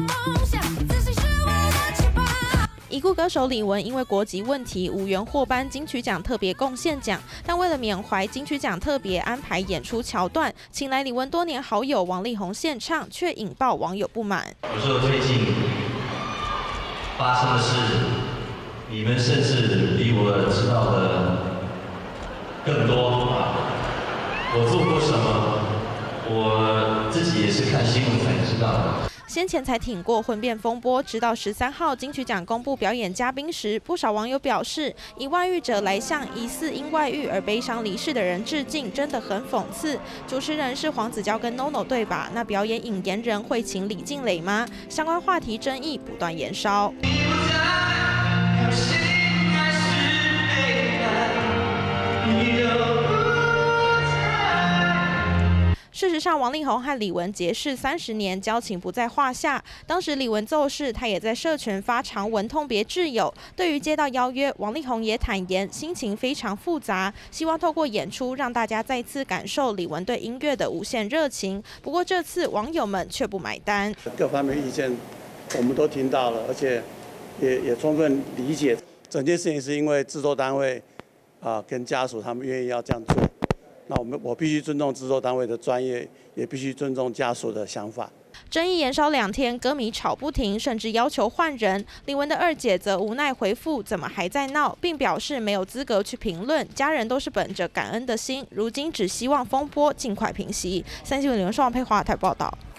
已故歌手李玟因为国籍问题无缘获颁金曲奖特别贡献奖，但为了缅怀金曲奖特别安排演出桥段，请来李玟多年好友王力宏献唱，却引爆网友不满。 我说最近发生的事，你们甚至比我知道的更多啊！我做过什么，我自己也是看新闻才知道的。 先前才挺过婚变风波，直到13号金曲奖公布表演嘉宾时，不少网友表示，以外遇者来向疑似因外遇而悲伤离世的人致敬，真的很讽刺。主持人是黄子佼跟 NONO 对吧？那表演引言人会请李静蕾吗？相关话题争议不断延烧。事实上，王力宏和李玟结识30年，交情不在话下。当时李玟奏事，他也在社群发长文痛别挚友。对于接到邀约，王力宏也坦言心情非常复杂，希望透过演出让大家再次感受李玟对音乐的无限热情。不过这次网友们却不买单， 各方面意见我们都听到了，而且也充分理解。整件事情是因为制作单位跟家属他们愿意要这样做。那我必须尊重制作单位的专业，也必须尊重家属的想法。 争议延烧2天，歌迷吵不停，甚至要求换人。李玟的二姐则无奈回复：“怎么还在闹？”并表示没有资格去评论，家人都是本着感恩的心，如今只希望风波尽快平息。3新闻李文双佩华台报道。